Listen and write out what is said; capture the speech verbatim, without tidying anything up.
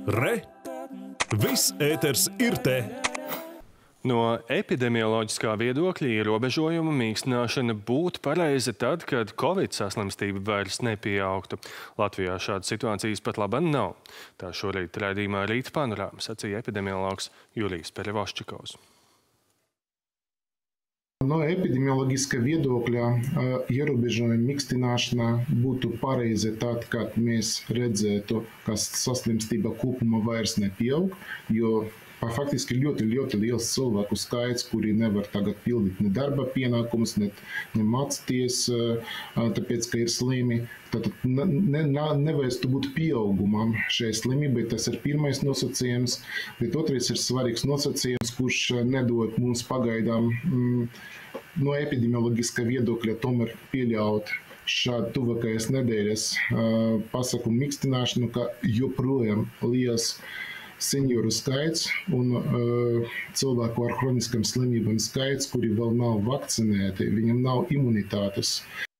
Re! Viss ēters ir te! No epidemioloģiskā viedokļa ierobežojuma mīkstināšana būtu pareiza tad, kad Covid saslimstība vairs nepieaugtu. Latvijā šādas situācijas pat laban nav. Tā šorīt raidījumā Rīta panorāma sacīja epidemiologs Jurijs Perevoščikovs. No epidemioloģiskā viedokļa ierobežojuma mīkstināšana būtu pareiza tad, kad mēs redzētu, ka saslimstība kopumā vairs nepieaug, jo faktiski ir ļoti, ļoti liels cilvēku skaits, kuri nevar tagad pildīt ne darba pienākumus, ne, ne mācīties, tāpēc, ka ir slimi. Tātad ne, ne, nevajadzētu būt pieaugumam šai slimībai, tas ir pirmais nosacījums, bet otrais ir svarīgs nosacījums, kurš nedod mums pagaidām mm, no epidemioloģiskā viedokļa tomēr pieļaut šādu tuvākajās nedēļas uh, pasākumu mīkstināšanu, ka joprojām liels senioru skaits un uh, cilvēku ar hroniskām slimībām skaits, kuri vēl nav vakcinēti, viņam nav imunitātes.